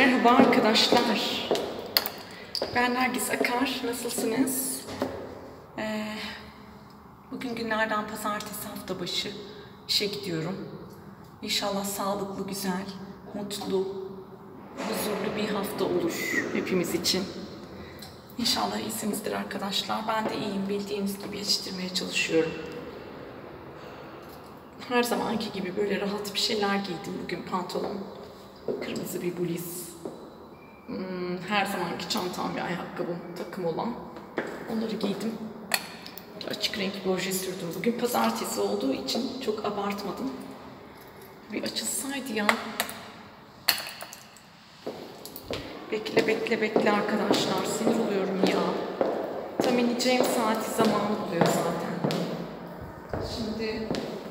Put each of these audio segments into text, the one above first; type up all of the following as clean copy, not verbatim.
Merhaba arkadaşlar. Ben Nergis Akar. Nasılsınız? Bugün günlerden pazartesi, hafta başı işe gidiyorum. İnşallah sağlıklı, güzel, mutlu, huzurlu bir hafta olur hepimiz için. İnşallah iyisinizdir arkadaşlar. Ben de iyiyim. Bildiğiniz gibi yetiştirmeye çalışıyorum. Her zamanki gibi böyle rahat bir şeyler giydim. Bugün pantolon, kırmızı bir bluz. Her zamanki çantam ve ayakkabım takım olan. Onları giydim. Açık renk bir oje sürdüm. Bugün pazartesi olduğu için çok abartmadım. Bir açılsaydı ya. Bekle arkadaşlar. Sinir oluyorum ya. Tam ineceğim saati zamanı buluyor zaten. Şimdi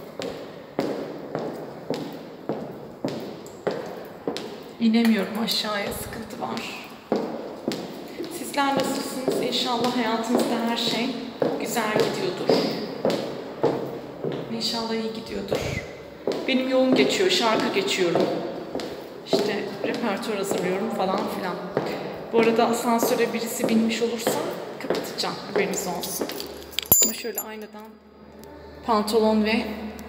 İnemiyorum aşağıya, sıkıntı var. Sizler nasılsınız? İnşallah hayatınızda her şey güzel gidiyordur. İnşallah iyi gidiyordur. Benim yoğun geçiyor, şarkı geçiyorum. İşte repertuar hazırlıyorum falan filan. Bu arada asansöre birisi binmiş olursa kapatacağım, haberiniz olsun. Ama şöyle aynadan pantolon ve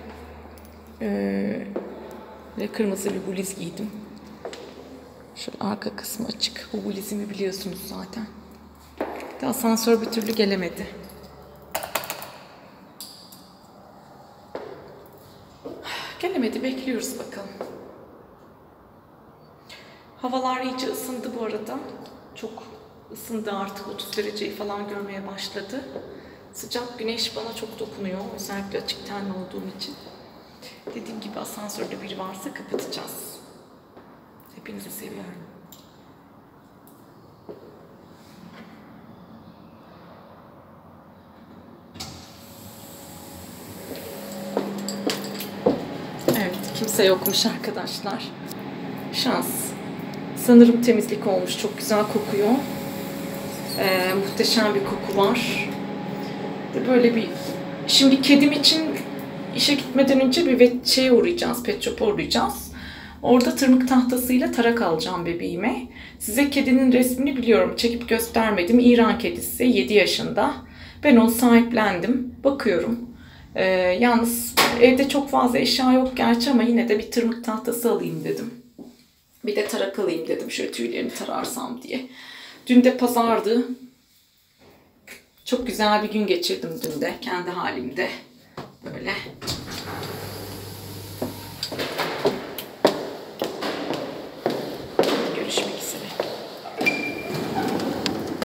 kırmızı bir bluz giydim. Şöyle arka kısmı açık. Bu bluzimi biliyorsunuz zaten. De asansör bir türlü gelemedi. Gelemedi. Bekliyoruz bakalım. Havalar iyice ısındı bu arada. Çok ısındı artık. 30 dereceyi falan görmeye başladı. Sıcak güneş bana çok dokunuyor. Özellikle açık tenli olduğum için. Dediğim gibi asansörde biri varsa kapatacağız. Hepinizi seviyorum. Evet, kimse yokmuş arkadaşlar. Şans. Sanırım temizlik olmuş. Çok güzel kokuyor. Muhteşem bir koku var. Böyle bir... Şimdi kedim için işe gitmeden önce bir şeye uğrayacağız. Pet shop'a uğrayacağız. Orada tırmık tahtasıyla tarak alacağım bebeğime. Size kedinin resmini biliyorum. Çekip göstermedim. İran kedisi. 7 yaşında. Ben onu sahiplendim. Bakıyorum. Yalnız evde çok fazla eşya yok gerçi ama yine de bir tırmık tahtası alayım dedim. Bir de tarak alayım dedim. Şöyle tüylerini tararsam diye. Dün de pazardı. Çok güzel bir gün geçirdim dün de. Kendi halimde. Böyle